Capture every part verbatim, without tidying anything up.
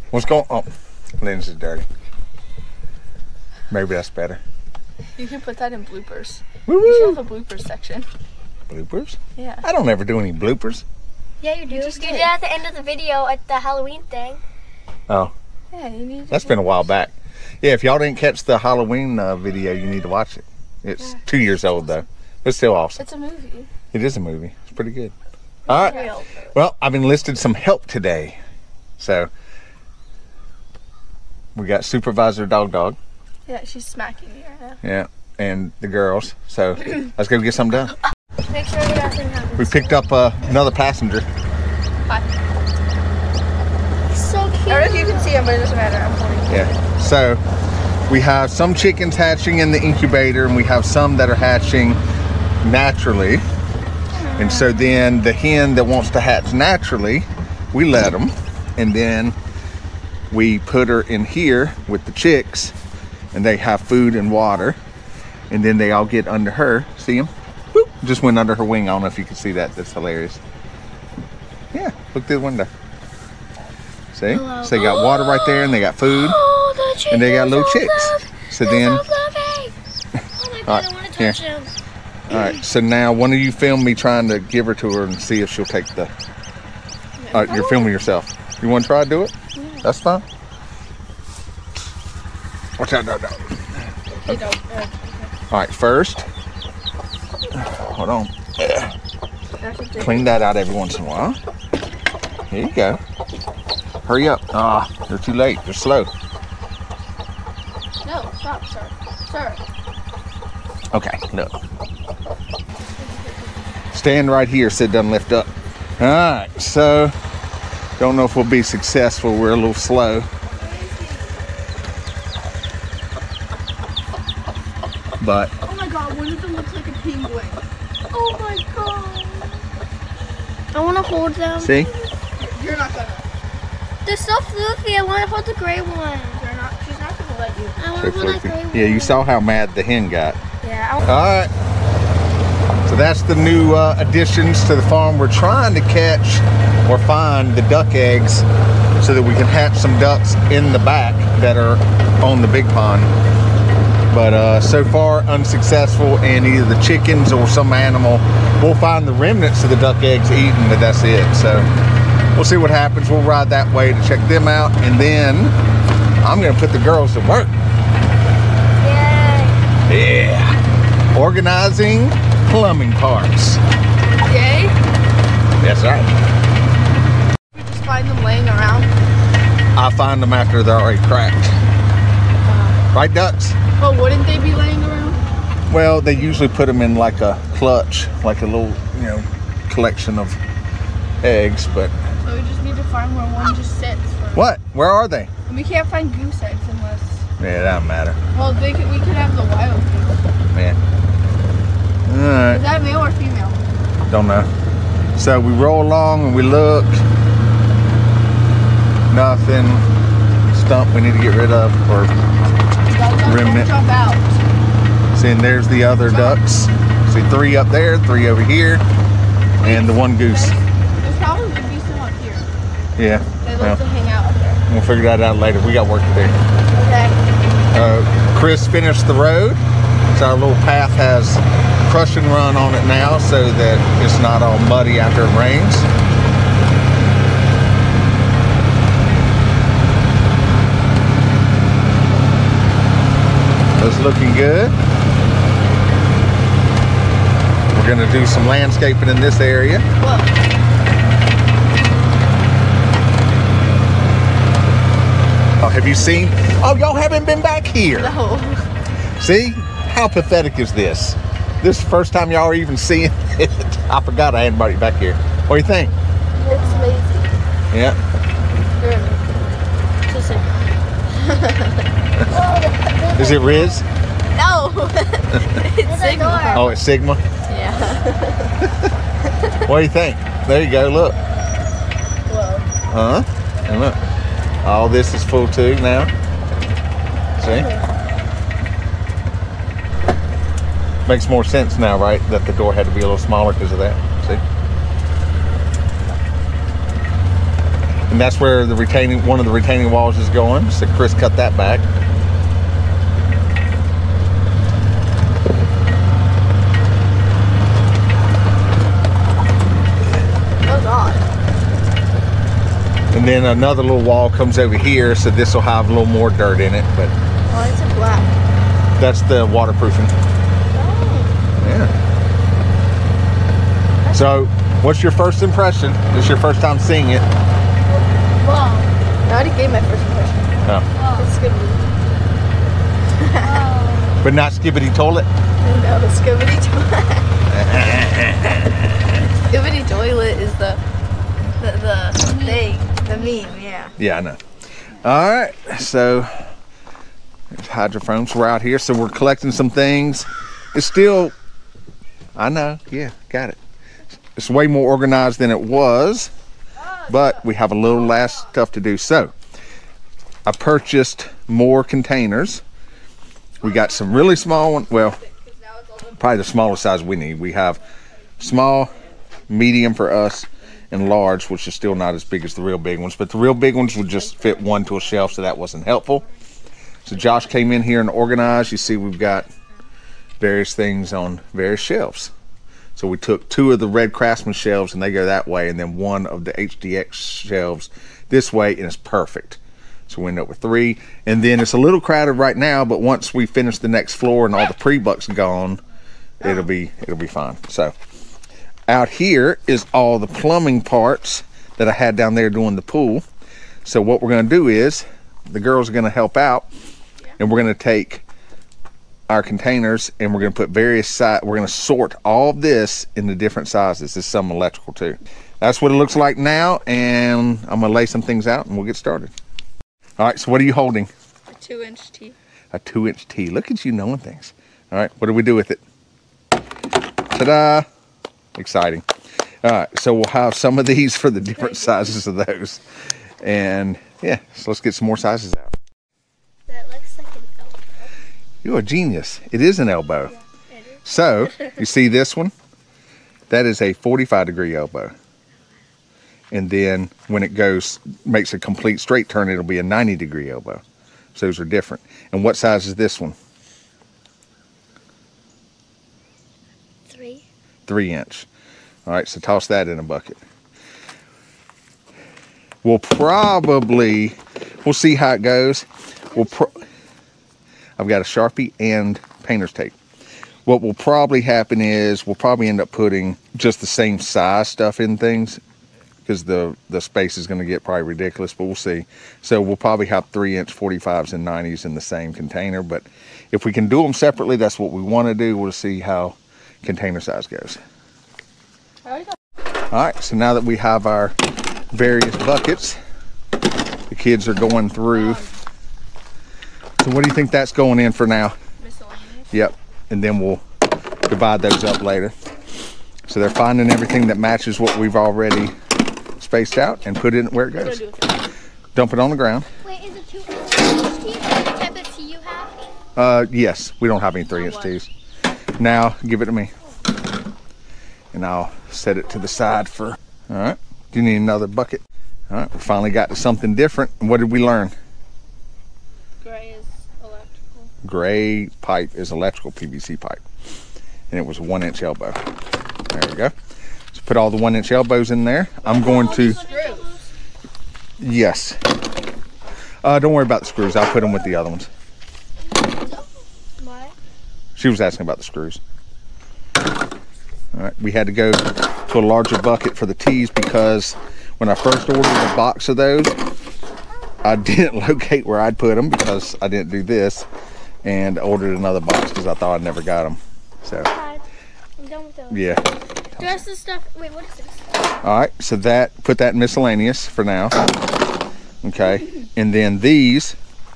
What's going on? Oh, lens is dirty. Maybe that's better. You can put that in bloopers. Woo-woo. You should have a bloopers section. Bloopers? Yeah. I don't ever do any bloopers. Yeah, you do. You, just you did. did at the end of the video at the Halloween thing. Oh. Yeah, you need to That's been a while back. Yeah, if y'all didn't catch the Halloween uh, video, you need to watch it. It's yeah. two years old, though. But still awesome. It's a movie. It is a movie. It's pretty good. All right. Real. Well, I've enlisted some help today. So, we got Supervisor Dog Dog. Yeah, she's smacking me right now. Yeah, and the girls. So, let's go get something done. Make sure nothing happens. We picked up uh, another passenger. Hi. So cute. I don't know if you can see him, but it doesn't matter. I'm holding. Yeah. So, we have some chickens hatching in the incubator, and we have some that are hatching naturally. And so then the hen that wants to hatch naturally, we let them, and then we put her in here with the chicks, and they have food and water, and then they all get under her. See them? Whoop, just went under her wing. I don't know if you can see that. That's hilarious. Yeah, look through the window. See? Hello. So they got water right there, and they got food, oh, the and they got little so chicks. Love. So They're then, so fluffy. Oh my god, right, I want to here. touch them. All right, so now one of you film me trying to give her to her and see if she'll take the, all right, you're filming yourself. You want to try to do it? Yeah. That's fine. Watch out, no, no. You don't. Uh, okay. All right, first, hold on. Yeah. Clean that out every once in a while. Here you go. Hurry up. Ah, they're too late. They're slow. No, stop, sir. Sir. Okay, look. Stand right here so it doesn't lift up. All right, so don't know if we'll be successful. We're a little slow. But Oh my god, one of them looks like a penguin. Oh my god. I want to hold them. see, You're not gonna. They're so fluffy. I want to hold the gray one. You're not. She's not gonna let you. I want they're to hold that fluffy. gray one. Yeah, you saw how mad the hen got. Yeah. I All right. So that's the new uh, additions to the farm. We're trying to catch or find the duck eggs so that we can hatch some ducks in the back that are on the big pond. But uh, so far unsuccessful, and either the chickens or some animal, we'll find the remnants of the duck eggs eaten, but that's it. So we'll see what happens. We'll ride that way to check them out, and then I'm gonna put the girls to work. Yay. Yeah. Organizing plumbing parts. Yay. That's right. We just find them laying around. I find them after they're already cracked. Right, ducks? But wouldn't they be laying around? Well, they usually put them in like a clutch, like a little, you know, collection of eggs, but... So we just need to find where one just sits. For What? Where are they? And we can't find goose eggs unless... Yeah, it doesn't matter. Well, they could, we could have the wild goose. Man. Is Alright, that male or female? don't know. So we roll along and we look. Nothing. Stump we need to get rid of, or Don't remnant. jump out. See, and there's the other ducks. See, three up there, three over here, and the one goose. There's probably could be some up here. Yeah. They love Well, to hang out up there. we'll figure that out later. We got work to do. Okay. Uh, Chris finished the road, so our little path has crush and run on it now so that it's not all muddy after it rains. That's looking good. We're gonna do some landscaping in this area. Whoa. Oh, have you seen? Oh, y'all haven't been back here. No. See? How pathetic is this? This is the first time y'all are even seeing it. I forgot I had anybody back here. What do you think? It's lazy. Yeah. Just like... Is it Riz? No. It's Sigma. Oh, it's Sigma? Yeah. What do you think? There you go, look. Whoa. Huh? And look. All this is full too now. See? Makes more sense now, right? That the door had to be a little smaller because of that. See? And that's where the retaining, one of the retaining walls is going. So Chris cut that back. Oh God. And then another little wall comes over here, so this will have a little more dirt in it, but Why is it black? that's the waterproofing. Oh. Yeah. So, what's your first impression? This is your first time seeing it. Wow. I already gave my first impression. Oh. It's Skibbity. But not Skibbity Toilet? No, the Skibbity Toilet. Skibbity Toilet is the the, the thing, the meme, yeah. Yeah, I know. All right, so there's hydrophones. We're out here, so we're collecting some things. It's still, I know, yeah, got it. It's way more organized than it was, but we have a little last stuff to do. So I purchased more containers. We got some really small ones. Well, probably the smallest size we need. We have small, medium for us, and large, which is still not as big as the real big ones, but the real big ones would just fit one to a shelf, so that wasn't helpful. So Josh came in here and organized. You see we've got various things on various shelves. So we took two of the red Craftsman shelves and they go that way, and then one of the H D X shelves this way, and it's perfect. So we end up with three. And then it's a little crowded right now, but once we finish the next floor and all the pre-bucks gone, it'll be it'll be fine. So out here is all the plumbing parts that I had down there doing the pool. So what we're gonna do is the girls are gonna help out, and we're gonna take our containers and we're gonna put various size, we're gonna sort all of this into different sizes. This is some electrical too. That's what it looks like now, and I'm gonna lay some things out and we'll get started. All right, so what are you holding? A two inch T. A two inch T. Look at you knowing things. All right, what do we do with it? Ta-da! Exciting. All right, so we'll have some of these for the different sizes of those. And yeah, so let's get some more sizes out. That looks like an elbow. You're a genius. It is an elbow. Yeah, it is. So, you see this one? That is a forty-five degree elbow. And then when it goes, makes a complete straight turn, it'll be a ninety degree elbow. So those are different. And what size is this one? Three. Three inch. All right, so toss that in a bucket. We'll probably, we'll see how it goes. We'll pro I've got a Sharpie and painter's tape. What will probably happen is we'll probably end up putting just the same size stuff in things, because the, the space is going to get probably ridiculous, but we'll see. So we'll probably have three inch forty-fives and nineties in the same container, but if we can do them separately, that's what we want to do. We'll see how container size goes. All right, so now that we have our various buckets, the kids are going through. So what do you think that's going in for now? Miscellaneous. Yep, and then we'll divide those up later. So they're finding everything that matches what we've already spaced out and put it where it goes. Dump it on the ground. Wait, is it two inch T? The type of T you have? Uh, yes, we don't have any three inch T's. Now, give it to me. And I'll set it to the side for, all right. Do you need another bucket? All right, we finally got to something different. What did we learn? Gray is electrical. Gray pipe is electrical P V C pipe. And it was a one inch elbow. There we go. So put all the one inch elbows in there. I'm going to, yes. Uh, don't worry about the screws. I'll put them with the other ones. What? She was asking about the screws. All right, we had to go to a larger bucket for the T's because when I first ordered a box of those, I didn't locate where I'd put them because I didn't do this, and ordered another box because I thought I never got them. So, I'm done with those. yeah. The rest of the stuff, wait, what is this? All right, so that, put that in miscellaneous for now. Okay, and then these,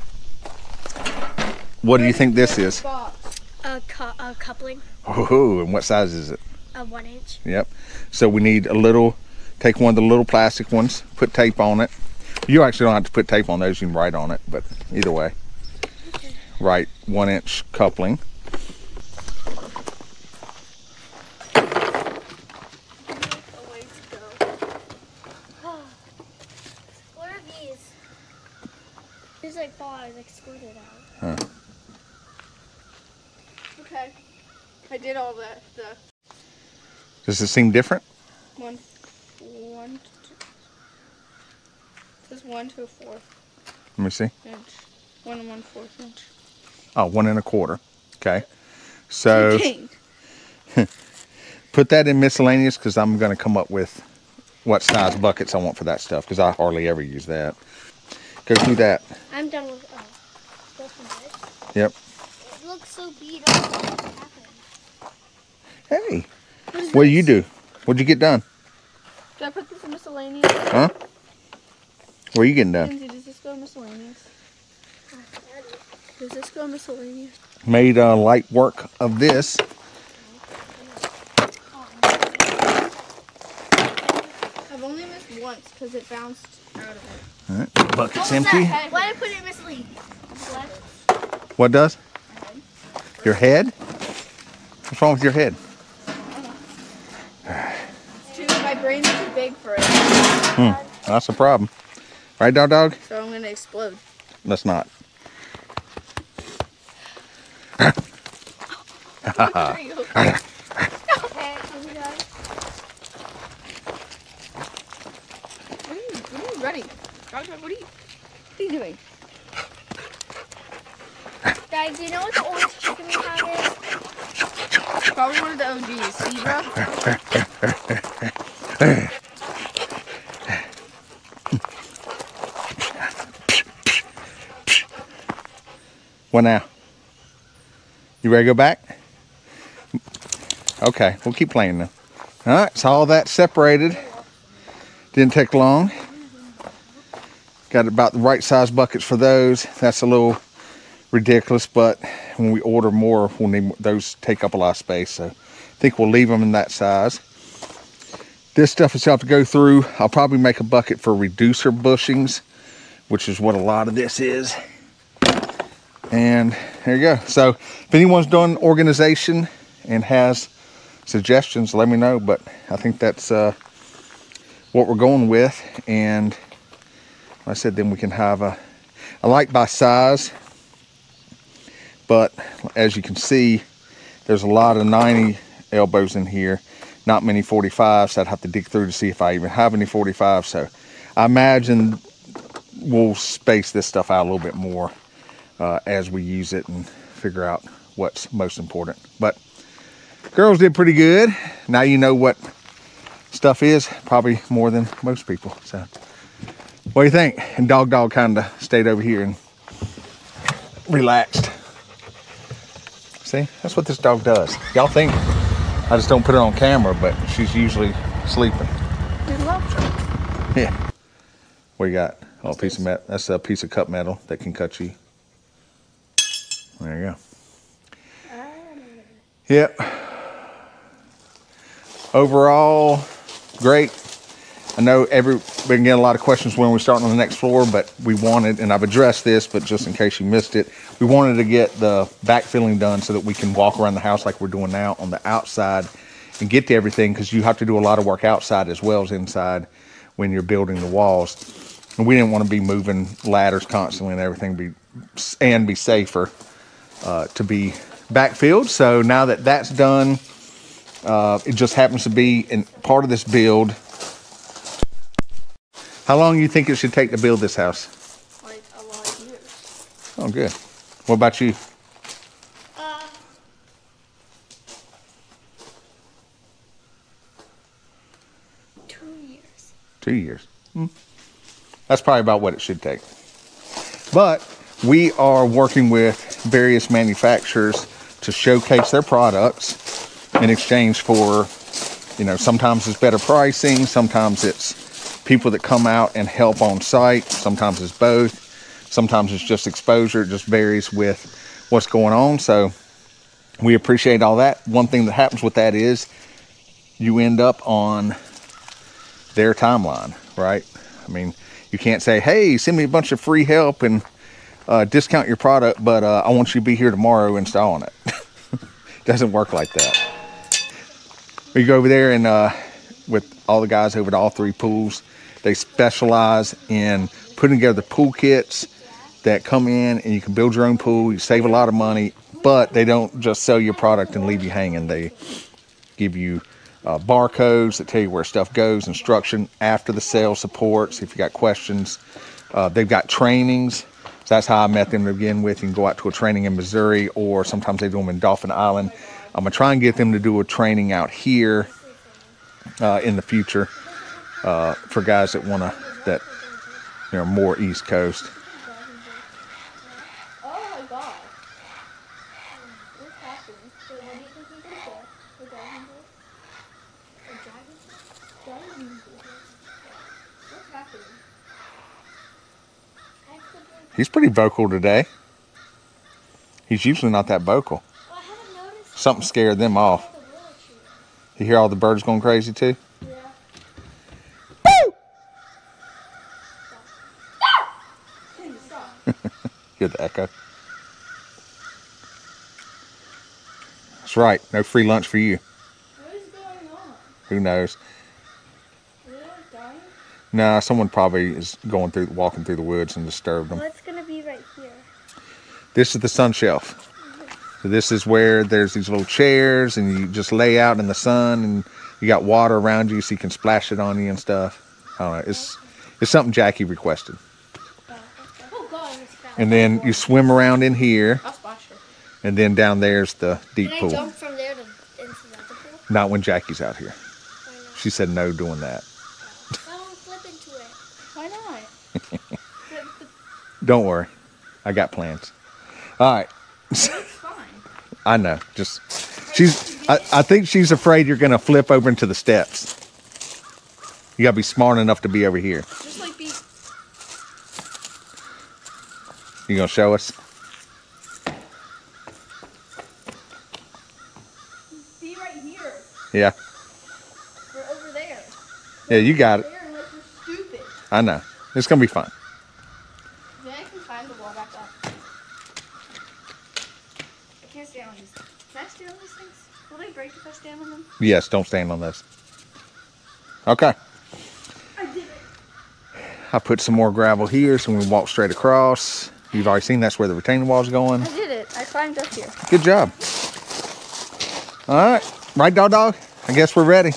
what do you think this is? A, cu a coupling, Oh, and what size is it? a one inch. Yep. So we need a little, take one of the little plastic ones, put tape on it. You actually don't have to put tape on those, you can write on it, but either way. Okay. Write one inch coupling. It's like fall, I like squirted out. Huh. Okay. I did all the the Does it seem different? one one two. This is one to a fourth Let me see. inch. One and one fourth inch. Oh, one and a quarter. Okay. So Dang. put that in miscellaneous because I'm going to come up with what size buckets I want for that stuff because I hardly ever use that. Go through that. I'm done with oh. This one is. Yep. It looks so beat up. What happened? Hey, What, is what do this? you do? What'd you get done? Do I put this in miscellaneous? Huh? What are you getting done? Lindsay, does this go in miscellaneous? Does this go in miscellaneous? Made uh, light work of this. I've only missed once because it bounced out of it. All right. Bucket's empty. Why did I put it in misleading? What? What does? Your head? What's wrong with your head? It's too, my brain's too big for it. Hmm. That's a problem. Right, dog dog? So I'm going to explode. Let's not. What are you? Okay, are we done? What are you, what are you running? Dog, dog, what are you, what are you doing? Guys, do you know what the oldest chicken we have is? Probably one of the O Gs. Zebra? What now? You ready to go back? Okay, we'll keep playing now. All right, so all that separated. Didn't take long. Got about the right size buckets for those. That's a little ridiculous, but when we order more, we'll need more. Those take up a lot of space, so I think we'll leave them in that size. This stuff is still have to go through. I'll probably make a bucket for reducer bushings, which is what a lot of this is. And there you go. So if anyone's done organization and has suggestions, let me know. But I think that's uh, what we're going with. And like I said, then we can have a, I like by size, but as you can see, there's a lot of ninety elbows in here, not many forty-fives. I'd have to dig through to see if I even have any forty-fives. So I imagine we'll space this stuff out a little bit more uh, as we use it and figure out what's most important. But girls did pretty good. Now you know what stuff is, probably more than most people. So what do you think? And dog dog kind of stayed over here and relaxed. See, that's what this dog does. Y'all think I just don't put it on camera, but she's usually sleeping. Yeah. What you got? Oh, a piece of metal. That's a piece of cut metal that can cut you. There you go. Yep. Overall, great. I know every been getting a lot of questions when we start on the next floor, but we wanted, and I've addressed this, but just in case you missed it, we wanted to get the backfilling done so that we can walk around the house like we're doing now on the outside and get to everything, because you have to do a lot of work outside as well as inside when you're building the walls. And we didn't want to be moving ladders constantly and everything, be and be safer uh, to be backfilled. So now that that's done, uh, it just happens to be in part of this build. How long do you think it should take to build this house? Like a lot of years. Oh, good. What about you? Uh, two years. Two years. Hmm. That's probably about what it should take. But we are working with various manufacturers to showcase their products in exchange for, you know, sometimes it's better pricing, sometimes it's people that come out and help on site, sometimes it's both, sometimes it's just exposure. It just varies with what's going on. So we appreciate all that. One thing that happens with that is you end up on their timeline, right? I mean, you can't say, hey, send me a bunch of free help and uh, discount your product, but uh, I want you to be here tomorrow installing it. It doesn't work like that. We go over there and uh, with all the guys over at all three pools, they specialize in putting together pool kits that come in and you can build your own pool. You save a lot of money, but they don't just sell your product and leave you hanging. They give you uh, barcodes that tell you where stuff goes, instruction, after the sale supports if you got questions. Uh, they've got trainings. So that's how I met them to begin with. You can go out to a training in Missouri, or sometimes they do them in Dauphin Island. I'm gonna try and get them to do a training out here uh, in the future uh, for guys that wanna, that, you know, more East Coast. Oh my god. What's happening? So what do you think we did there? The dragon board? The dragon? Dragon board. What's happening? He's pretty vocal today. He's usually not that vocal. Well, I haven't noticed. Something scared them off. The willow tree. You hear all the birds going crazy too? Yeah. Woo! Hear the echo? That's right. No free lunch for you. What is going on? Who knows? Are they like dying? Nah, someone probably is going through, walking through the woods and disturbed them. What's gonna be right here? This is the sun shelf. So this is where there's these little chairs and you just lay out in the sun and you got water around you so you can splash it on you and stuff. I don't know. It's, it's something Jackie requested. Oh god, it's fast. And then you swim around in here. I'll splash her. And then down there's the deep Can I pool. jump from there to into the other pool? Not when Jackie's out here. Why not? She said no doing that. I want to flip into it. Why not? Don't worry. I got plans. All right. It's fine. I know. Just she's I, I think she's afraid you're gonna flip over into the steps. You gotta be smart enough to be over here. Just like be. You gonna show us? Be right here. Yeah. We're over there. Yeah, you got it. There unless you're stupid. I know. It's gonna be fun. Then I can climb the wall back up. I can't stand on these. Can I stand on these things? Will they break if I stand on them? Yes, don't stand on this. Okay. I did it. I put some more gravel here so we can walk straight across. You've already seen that's where the retaining wall is going. I did it. I climbed up here. Good job. All right. Right, dog dog? I guess we're ready.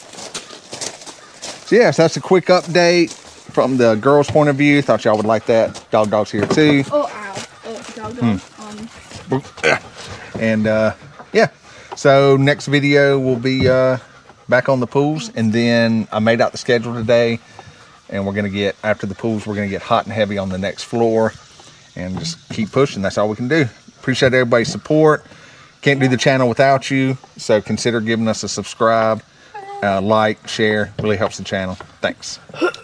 So yes, that's a quick update from the girls' point of view. Thought y'all would like that. Dog dog's here too. Oh, ow. Oh, dog, dog. Um, And uh, yeah, so next video will be uh, back on the pools. And then I made out the schedule today. And we're going to get, after the pools, we're going to get hot and heavy on the next floor. And just keep pushing. That's all we can do. Appreciate everybody's support. Can't do the channel without you. So consider giving us a subscribe, uh, like, share. Really helps the channel. Thanks.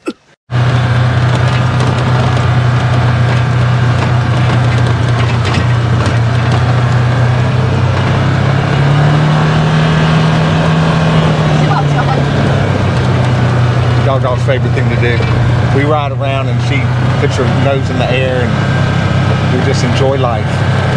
Dog Dog's favorite thing to do. We ride around and she puts her nose in the air and we just enjoy life.